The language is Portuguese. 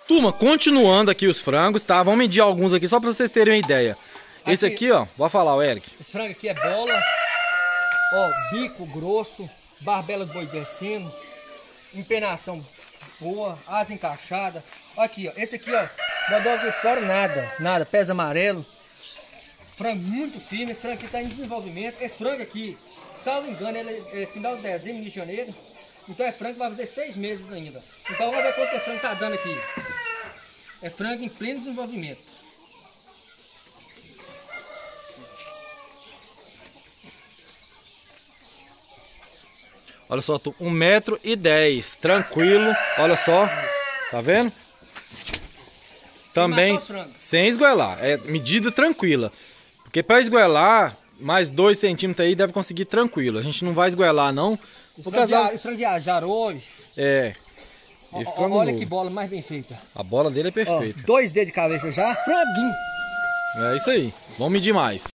Turma, continuando aqui os frangos, tá? Vamos medir alguns aqui só pra vocês terem uma ideia. Esse aqui, ó, vou falar, o Eric. Esse frango aqui é bola, ó, bico grosso, barbela de boi descendo, empenação boa, asa encaixada. Ó aqui, ó, esse aqui, ó, não aqui fora nada, pés amarelo. Frango muito firme, esse frango aqui tá em desenvolvimento. Esse frango aqui, salvo engano, ele é final de dezembro, início de janeiro. Então é frango que vai fazer 6 meses ainda. Então vamos ver quanto esse frango tá dando aqui. É frango em pleno desenvolvimento. Olha só, 1,10 m, tranquilo, olha só, tá vendo? Também sem esgoelar, é medida tranquila. Porque para esgoelar, mais 2 centímetros aí deve conseguir tranquilo. A gente não vai esgoelar não. Esse frango viajar hoje. É. Olha que bola mais bem feita. A bola dele é perfeita. Ó, 2 dedos de cabeça já, franguinho. É isso aí, vamos medir mais.